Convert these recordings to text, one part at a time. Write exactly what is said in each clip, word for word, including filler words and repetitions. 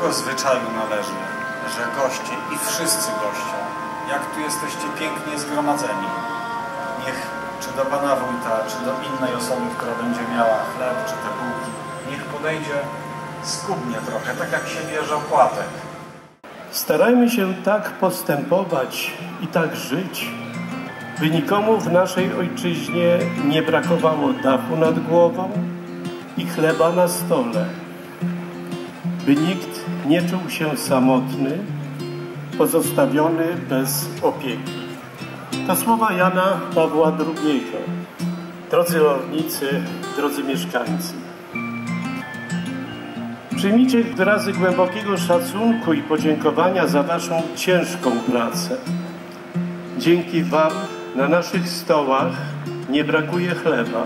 tego zwyczaju należy, że goście i wszyscy goście, jak tu jesteście pięknie zgromadzeni, niech czy do pana wójta, czy do innej osoby, która będzie miała chleb, czy te bułki, niech podejdzie skubnie trochę, tak jak się bierze opłatek. Starajmy się tak postępować i tak żyć, by nikomu w naszej ojczyźnie nie brakowało dachu nad głową i chleba na stole, by nikt nie czuł się samotny, pozostawiony bez opieki. To słowa Jana Pawła drugiego. Drodzy rolnicy, drodzy mieszkańcy, przyjmijcie wyrazy głębokiego szacunku i podziękowania za waszą ciężką pracę. Dzięki wam na naszych stołach nie brakuje chleba.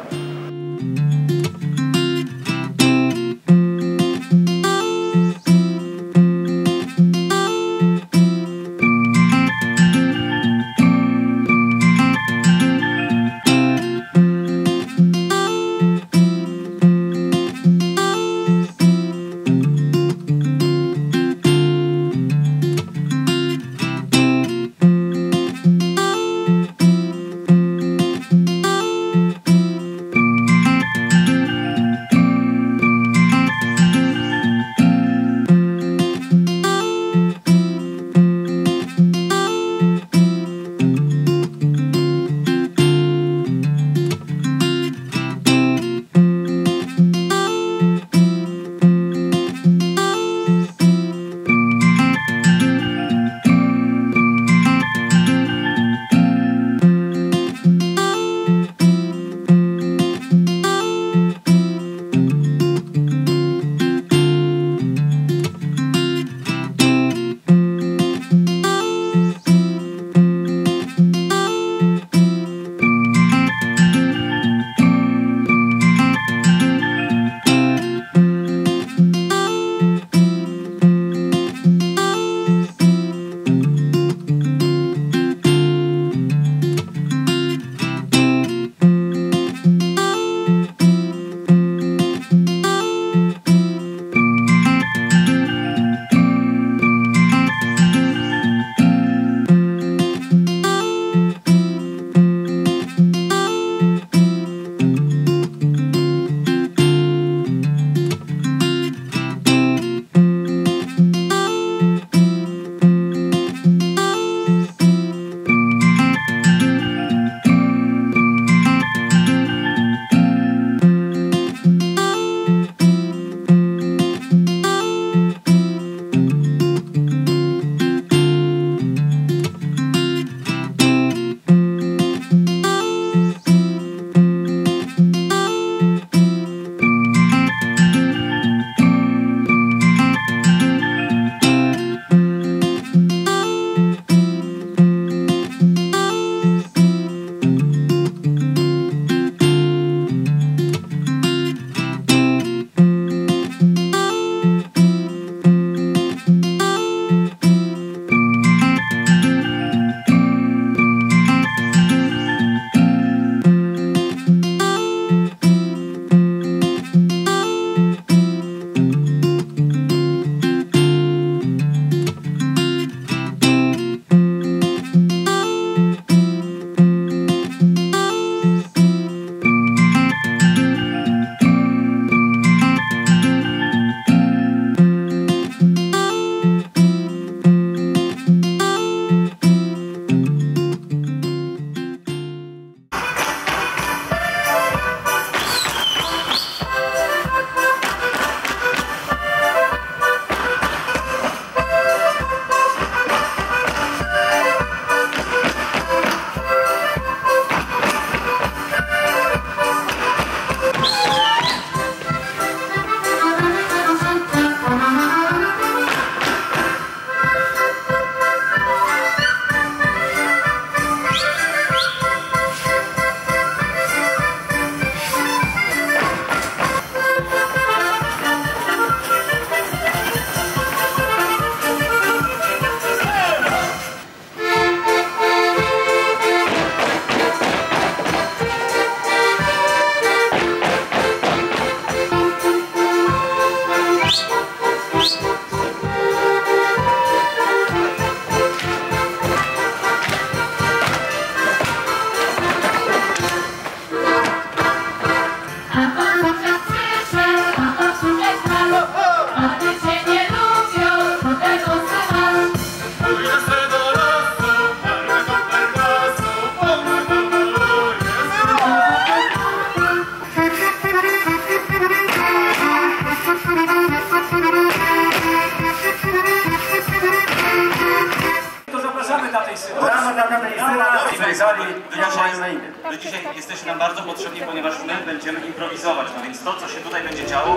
i syna. Brawa dla taty i syna. Do dzisiaj, do dzisiaj jesteście nam bardzo potrzebni, ponieważ my będziemy improwizować, no więc to, co się tutaj będzie działo...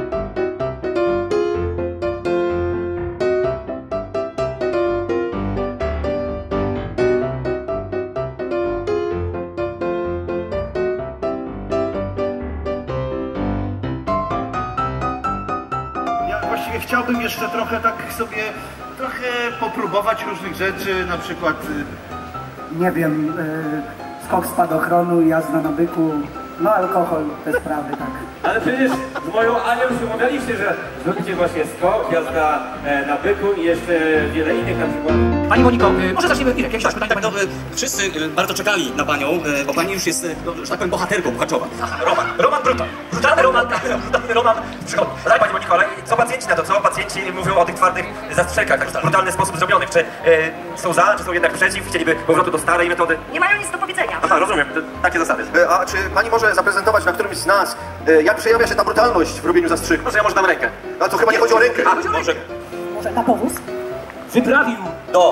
Właściwie chciałbym jeszcze trochę tak sobie, trochę popróbować różnych rzeczy, na przykład... Nie wiem, yy, skok spadochronu, jazda na byku, no alkohol, te sprawy, tak. Ale przecież z moją Anią już umawialiście, że zrobicie właśnie skok, jazda e, na byku i jeszcze wiele innych na przykład. Pani Moniko, y, może zaczniemy Irek, jakieś pytanie? Tak, no, wszyscy y, bardzo czekali na panią, y, bo pani już jest, y, no, że tak powiem, bohaterką Puchaczowa. Roman, Roman Brutal. Brutalny Roman, brutalny Roman przychodzi. Daj Pani Moniko, ale co pacjenci na to, co? Pacjenci mówią o tych twardych zastrzykach, tak w brutalny sposób zrobionych. Czy y, są za, czy są jednak przeciw? Chcieliby powrotu do starej metody? Nie mają nic do powiedzenia. Aha, rozumiem, to, takie zasady. A czy pani może zaprezentować na którymś z nas, jak przejawia się ta brutalność w robieniu zastrzyku? Może ja może dam rękę. A to chyba nie chodzi o rękę. A, może... Może na powóz? Wyprawił do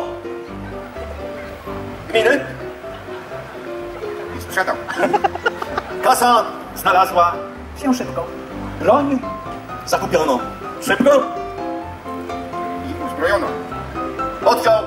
gminy. I sprzedał. Kasa znalazła Się szybko. Broń zakupiono. Szybko. i uzbrojono. Oddział.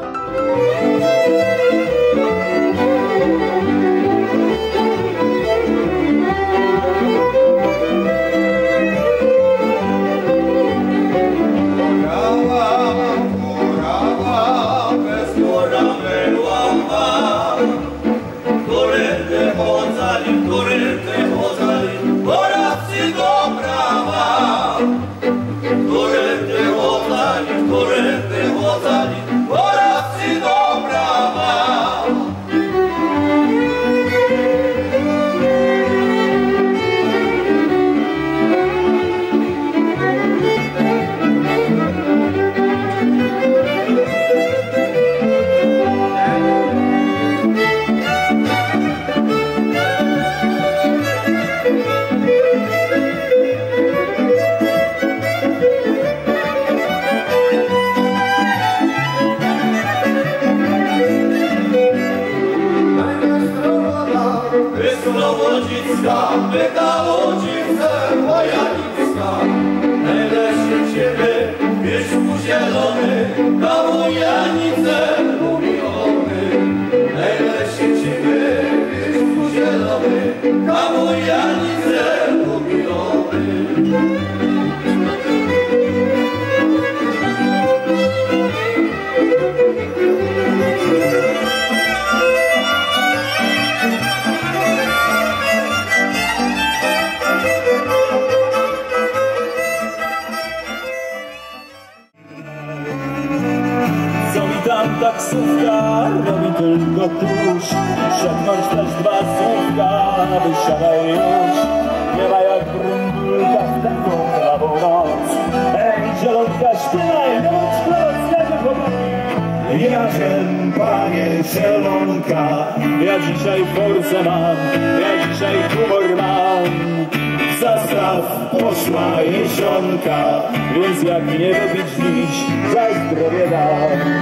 Taksówka robi tylko kurz. Szepnąć też dwa słówka, wysiadaj już. Nie ma jak brundulka w taką prawą noc. Ej, zielonka, śpiewaj, noc, noc, jak chłopaki. Ja wiem, panie zielonka, ja dzisiaj forsę mam, ja dzisiaj humor mam. W zastaw poszła jesionka, więc jak nie robić dziś, za zdrowie dam.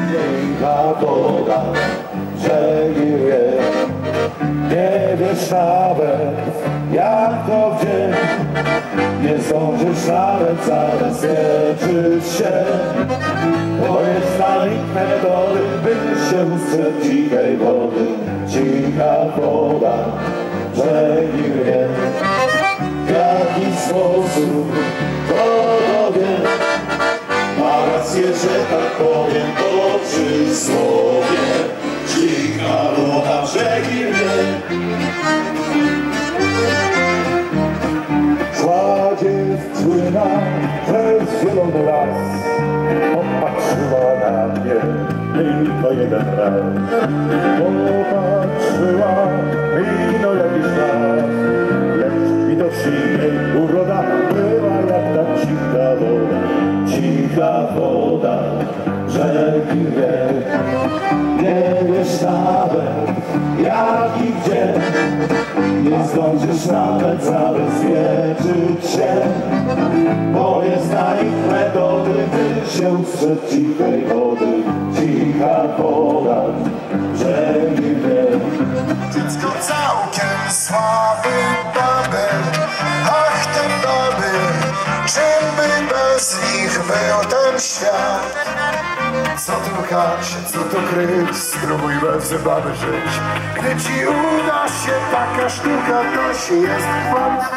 Ta woda, że nie wie, nie wiesz nawet jak to gdzie, nie zdążysz nawet zaraz wierzyć się, bo jest znanych metody, by się ustrzec cichej wody. Cicha woda, że nie wie, w jaki sposób to wie. Ma rację, że tak powiem, to przysłowie. Cicha woda brzegi mnie. Szła dziewczyna przez zielony las, popatrzyła na mnie tylko jeden raz. Popatrzyła i no jakiś czas, lecz widocznie jej uroda była jak ta cicha woda. Cicha woda, rzeki wie, nie wiesz nawet jak i gdzie, nie zdążysz nawet zabezpieczyć się, bo nie zna ich metody, ty się sprzed cichej wody. Cicha woda, brzegi wie. Dziecko całkiem słaby babel, ach ten babel, czym by bez nich był ten świat? Co tu chać, co tu kryć, spróbuj bez baby żyć. Gdy ci uda się taka sztuka, to się jest fakt.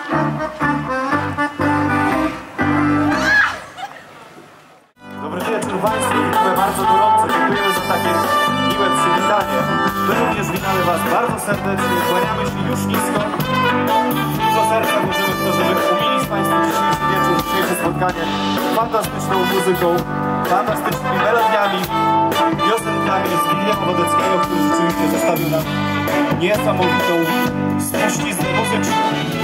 Dobry wieczór Państwu, witamy bardzo gorąco, dziękujemy za takie miłe przywitanie. My również witamy Was bardzo serdecznie, kłaniamy się już nisko. Dużo serca włożymy w to, żeby umilić Państwu dzisiejszy wieczór, dzisiejsze spotkanie fantastyczną muzyką, fantastycznymi melodiami, piosenkami z Zbigniewa Wodeckiego, który rzeczywiście zostawił nam niesamowitą spuściznę muzyczną.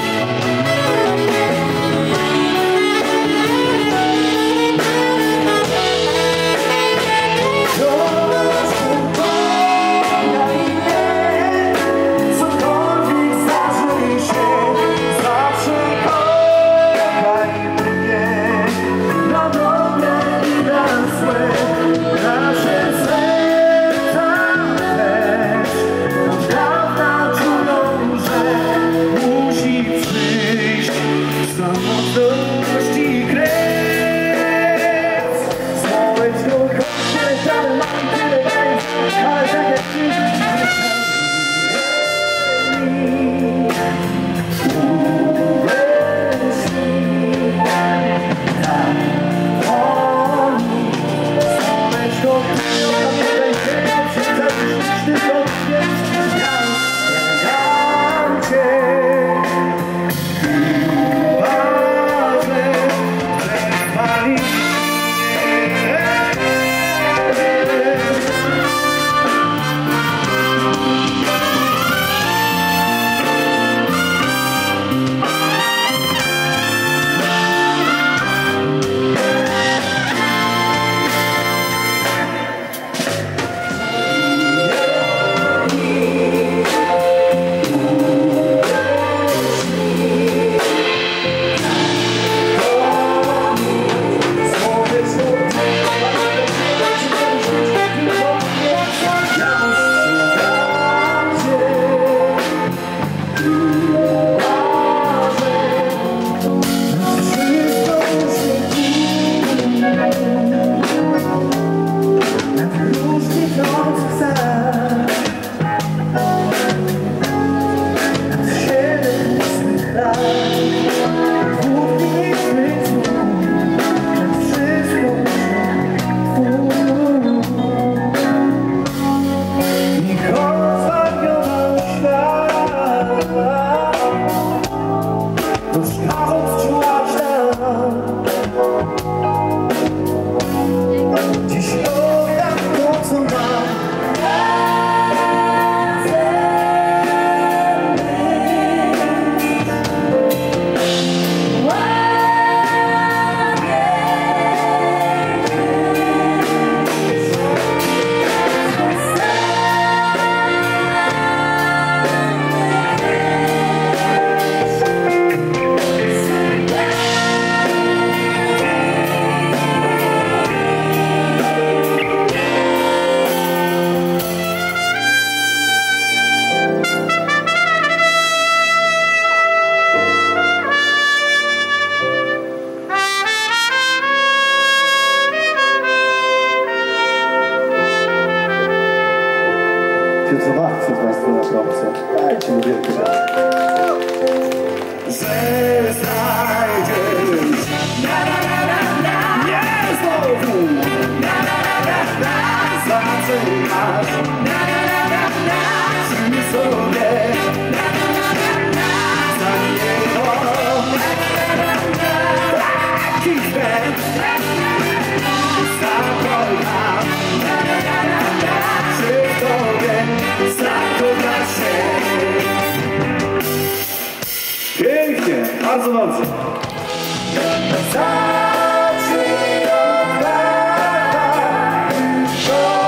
Pięknie, bardzo dobrze.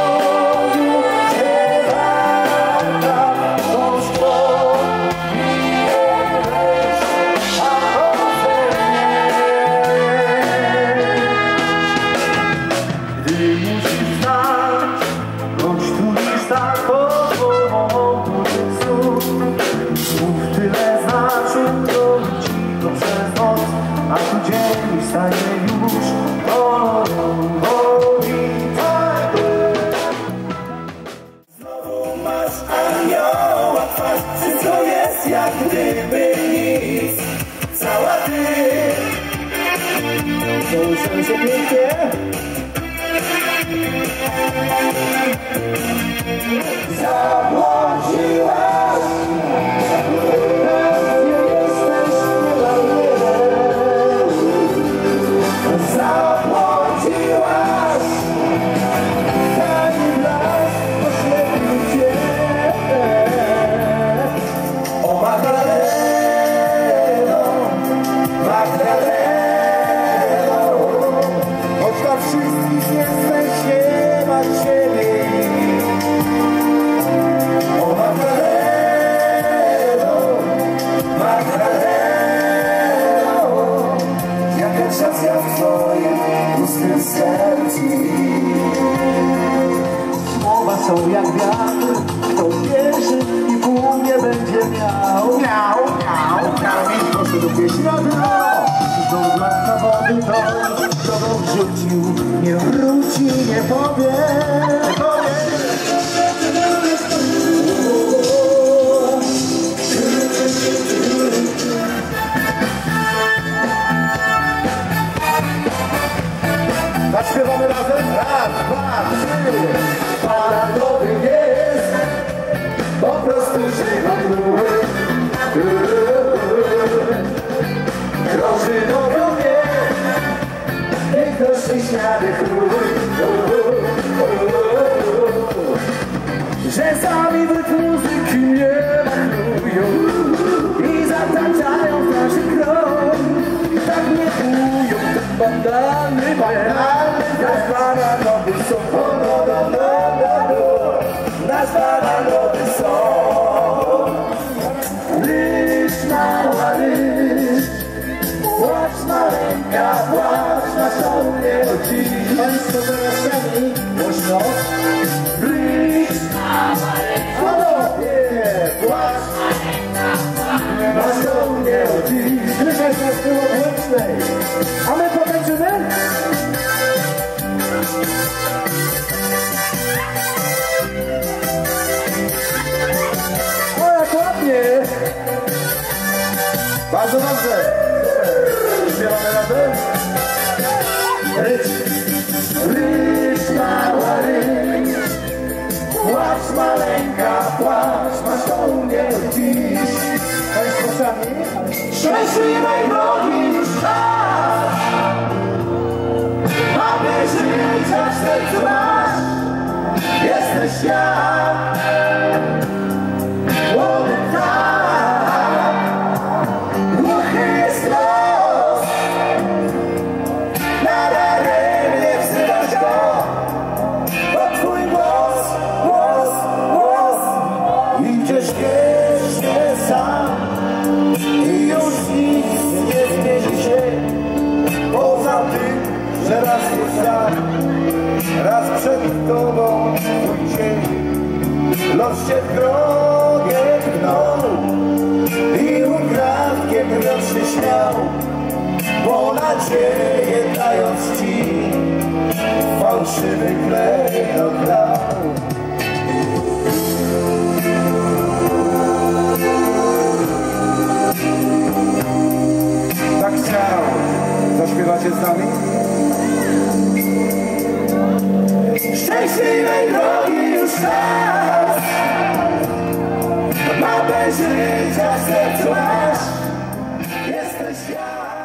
Thank you. tak podłogą słów. Słów tyle znaczy, to cicho przez noc, a tu dzień wstaje już kolorowo i tak. Znowu masz anioła twarz, wszystko jest jak gdyby nic. Cała ty, kołyszemy się pięknie. Zabłodziłaś, nie jesteś niewolnikiem. Zabłodziłaś, tani blask oślepił cię. O Magdaleno, Magdaleno, choć dla wszystkich jesteś, nie ma ciebie. O Magdaleno, Magdaleno, jaka krzacja w twoim pustym sercu. Słowa są jak wiatr, kto wierzy i pół nie będzie miał. Miał, miał, miał mieć proszę do pieśniadro. Do zlatka wody to drogą wrzucił, nie wróci, nie powie, nie powie. Zaśpiewamy razem? Raz, dwa, trzy. Parandowy jest, po prostu żywa króły. Krąży nogą mnie, piękności śniady króły. Że sami wrót muzyki mnie machlują i zataczają w naszy krok. Tak nie kują ten bandalny banalny. Nasz bananowy są, oh, no, no, no, no, no. Nasz bananowy są. Ryż mała ryż, płacz maleńka, płacz na to mnie chodzi. Państwo zarazami, głośno. Ryż mała ryż, ponownie, płacz na to mnie chodzi. Ryżek nas było głośnej, a my potańczymy? O, jak ładnie! Bardzo dobrze! Śpiewamy razem? Rycz, rycz, mała rycz, płacz maleńka, płacz, masz to mnie dziś. Państwo sami? Szczęśliwej drogi już czas, mamy życia w sercu masz, jesteś jak młody ptak, głuchy jest los, nadaremnie wzywasz go, bo twój głos, głos, głos idziesz wiecznie sam i już nic nie zmieni się, poza tym, że raz jest sam, raz przed tobą twój cień, los się w drogę tknął i ukradkiem los się śmiał, bo nadzieję dając ci fałszywy klej oddał. Tak chciał. Zaśpiewacie z nami? Szczęśliwej drogi już czas, mapę życia w sercu masz, jesteś ja.